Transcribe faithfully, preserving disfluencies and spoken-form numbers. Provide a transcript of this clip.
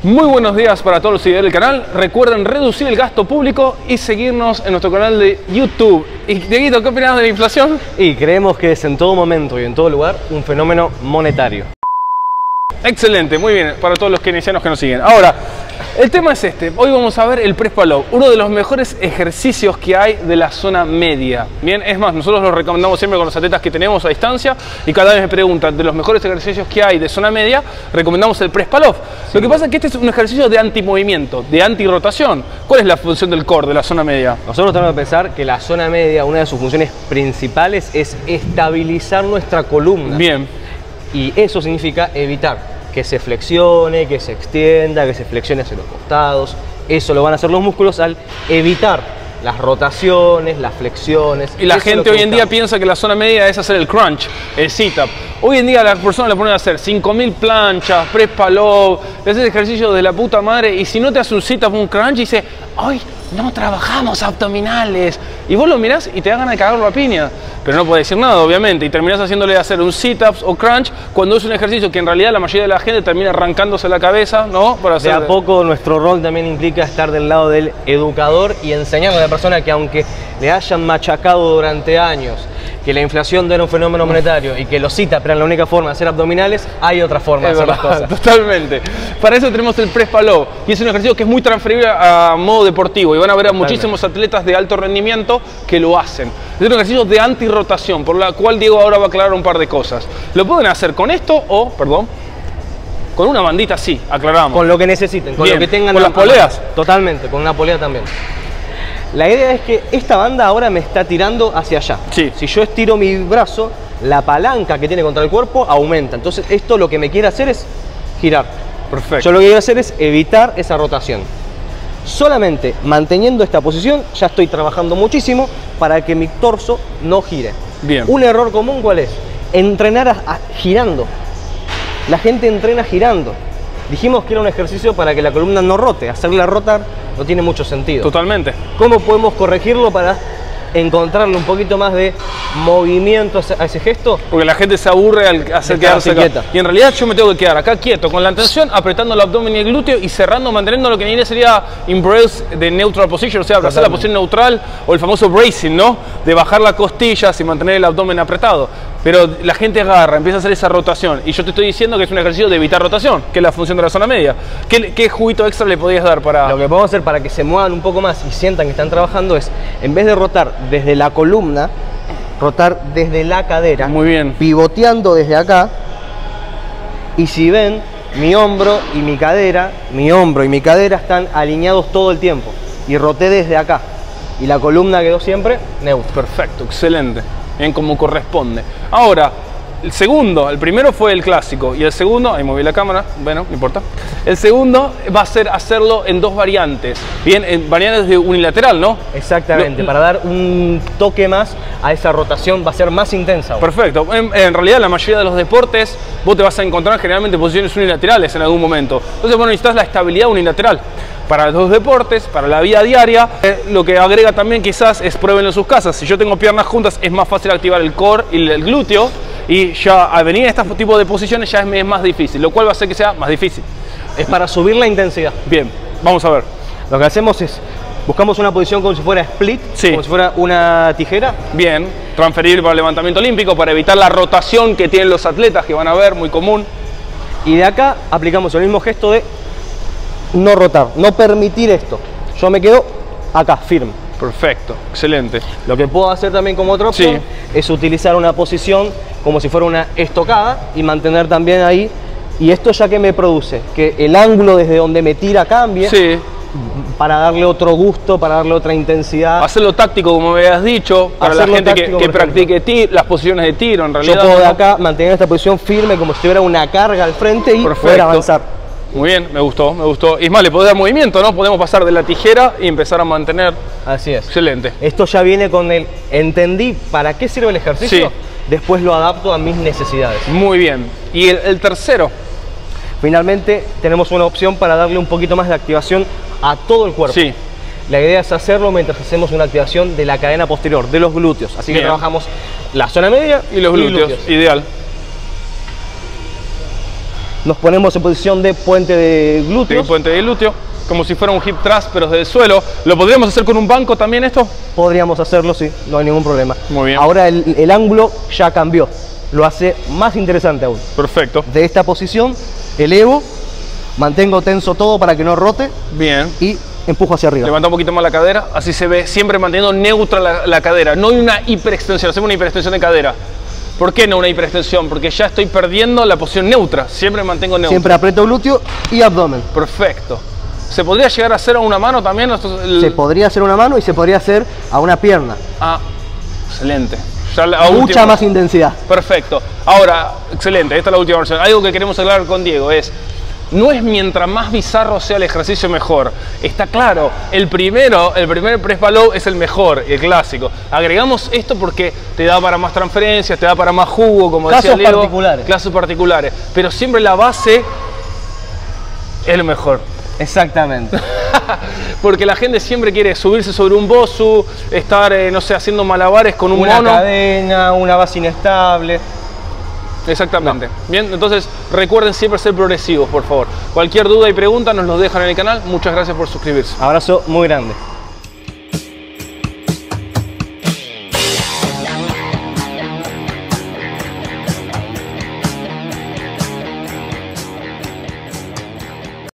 Muy buenos días para todos los seguidores del canal. Recuerden reducir el gasto público y seguirnos en nuestro canal de YouTube. Y Dieguito, ¿qué opinas de la inflación? Y creemos que es en todo momento y en todo lugar un fenómeno monetario. Excelente, muy bien, para todos los keynesianos que nos siguen. Ahora, el tema es este. Hoy vamos a ver el Press Pull-Up, uno de los mejores ejercicios que hay de la zona media. Bien, es más, nosotros lo recomendamos siempre con los atletas que tenemos a distancia y cada vez me preguntan de los mejores ejercicios que hay de zona media, recomendamos el Press Pull-Up. Lo que pasa es que este es un ejercicio de antimovimiento, de antirrotación. ¿Cuál es la función del core, de la zona media? Nosotros tenemos que pensar que la zona media, una de sus funciones principales es estabilizar nuestra columna. Bien. Y eso significa evitar que se flexione, que se extienda, que se flexione hacia los costados. Eso lo van a hacer los músculos al evitar las rotaciones, las flexiones. Y la gente hoy en día piensa que la zona media es hacer el crunch, el sit-up. Hoy en día las personas le ponen a hacer cinco mil planchas, press pull-up, le haces ejercicios de la puta madre y si no te hace un sit-up, un crunch, dice, ¡ay, no trabajamos abdominales! Y vos lo mirás y te da ganas de cagarlo a piña. Pero no puedes decir nada, obviamente, y terminás haciéndole hacer un sit-ups o crunch cuando es un ejercicio que en realidad la mayoría de la gente termina arrancándose la cabeza, ¿no? Para hacer... De a poco nuestro rol también implica estar del lado del educador y enseñarle a la persona que aunque le hayan machacado durante años que la inflación no era un fenómeno monetario y que los sit-ups eran la única forma de hacer abdominales, hay otra forma de hacer las cosas. Totalmente. Para eso tenemos el Press Pull-Up y es un ejercicio que es muy transferible a modo deportivo y van a ver a muchísimos atletas de alto rendimiento que lo hacen. Es un ejercicio de antirrotación, por la cual Diego ahora va a aclarar un par de cosas. Lo pueden hacer con esto o, perdón, con una bandita así, aclaramos. Con lo que necesiten, con Bien. lo que tengan. ¿Con las poleas? Totalmente, con una polea también. La idea es que esta banda ahora me está tirando hacia allá. Sí. Si yo estiro mi brazo, la palanca que tiene contra el cuerpo aumenta. Entonces esto lo que me quiere hacer es girar. Perfecto. Yo lo que quiero hacer es evitar esa rotación. Solamente manteniendo esta posición ya estoy trabajando muchísimo para que mi torso no gire. Bien. Un error común, ¿cuál es? Entrenar a, a, girando. La gente entrena girando. Dijimos que era un ejercicio para que la columna no rote. Hacerla rotar no tiene mucho sentido. Totalmente. ¿Cómo podemos corregirlo para encontrarle un poquito más de movimiento a ese gesto? Porque la gente se aburre al hacer quedarse quieta. Y en realidad yo me tengo que quedar acá quieto, con la tensión, apretando el abdomen y el glúteo y cerrando, manteniendo lo que en inglés sería embrace de neutral position, o sea, abrazar la posición neutral o el famoso bracing, ¿no? De bajar las costillas y mantener el abdomen apretado. Pero la gente agarra, empieza a hacer esa rotación. Y yo te estoy diciendo que es un ejercicio de evitar rotación, que es la función de la zona media. ¿Qué, qué juguito extra le podías dar para...? Lo que podemos hacer para que se muevan un poco más y sientan que están trabajando es, en vez de rotar desde la columna, rotar desde la cadera. Muy bien. Pivoteando desde acá. Y si ven, mi hombro y mi cadera, mi hombro y mi cadera están alineados todo el tiempo. Y roté desde acá. Y la columna quedó siempre neutra. Perfecto, excelente. Bien, como corresponde. Ahora, el segundo, el primero fue el clásico y el segundo, ahí moví la cámara, bueno, no importa. El segundo va a ser hacerlo en dos variantes, bien, en variantes de unilateral, ¿no? Exactamente, no, para dar un toque más a esa rotación, va a ser más intensa. Perfecto, en, en realidad la mayoría de los deportes vos te vas a encontrar generalmente posiciones unilaterales en algún momento. Entonces, bueno, necesitas la estabilidad unilateral. Para los deportes, para la vida diaria, eh, lo que agrega también quizás es prueben en sus casas. Si yo tengo piernas juntas es más fácil activar el core y el glúteo y ya al venir a este tipo de posiciones ya es, es más difícil, lo cual va a hacer que sea más difícil. Es para subir la intensidad. Bien, vamos a ver. Lo que hacemos es, buscamos una posición como si fuera split, sí. Como si fuera una tijera. Bien, transferible para el levantamiento olímpico, para evitar la rotación que tienen los atletas, que van a ver, muy común. Y de acá aplicamos el mismo gesto de no rotar, no permitir esto. Yo me quedo acá, firme. Perfecto, excelente. Lo que puedo hacer también como otra opción, sí, es utilizar una posición como si fuera una estocada y mantener también ahí. Y esto ya que me produce, que el ángulo desde donde me tira cambie, sí, para darle otro gusto, para darle otra intensidad. Hacerlo táctico, como me habías dicho, para Hacerlo la gente que, que practique tiro, las posiciones de tiro, en realidad. Yo puedo de ¿no? acá mantener esta posición firme como si tuviera una carga al frente y perfecto, poder avanzar. Muy bien, me gustó, me gustó. Y es más, le podés dar movimiento, ¿no? Podemos pasar de la tijera y empezar a mantener. Así es. Excelente. Esto ya viene con el entendí para qué sirve el ejercicio, sí, después lo adapto a mis necesidades. Muy bien. ¿Y el, el tercero? Finalmente tenemos una opción para darle un poquito más de activación a todo el cuerpo. Sí. La idea es hacerlo mientras hacemos una activación de la cadena posterior, de los glúteos. Así bien, que trabajamos la zona media y los glúteos. Y glúteos. Ideal. nos ponemos en posición de puente de glúteos. Sí, puente de glúteo, como si fuera un hip thrust, pero desde el suelo. ¿Lo podríamos hacer con un banco también esto? Podríamos hacerlo, sí, no hay ningún problema. Muy bien. Ahora el, el ángulo ya cambió, lo hace más interesante aún. Perfecto. De esta posición, elevo, mantengo tenso todo para que no rote. Bien. Y empujo hacia arriba. Levanta un poquito más la cadera, así se ve, siempre manteniendo neutra la, la cadera. No hay una hiperextensión, hacemos una hiperextensión de cadera. ¿Por qué no una hiperextensión? Porque ya estoy perdiendo la posición neutra, siempre mantengo neutra. Siempre aprieto glúteo y abdomen. Perfecto. ¿Se podría llegar a hacer a una mano también? El... Se podría hacer a una mano y se podría hacer a una pierna. Ah, excelente. Ya la, Mucha última... más intensidad. Perfecto. Ahora, excelente, esta es la última versión. Algo que queremos hablar con Diego es, no es mientras más bizarro sea el ejercicio mejor. Está claro, el primero, el primer press low es el mejor, el clásico. Agregamos esto porque te da para más transferencias, te da para más jugo, como decía Casos Leo. particulares. Casos particulares. Pero siempre la base es lo mejor. Exactamente. Porque la gente siempre quiere subirse sobre un bosu, estar, eh, no sé, haciendo malabares con un una mono. cadena, una base inestable. Exactamente. No. Bien, entonces recuerden siempre ser progresivos, por favor. Cualquier duda y pregunta nos los dejan en el canal. Muchas gracias por suscribirse. Abrazo muy grande.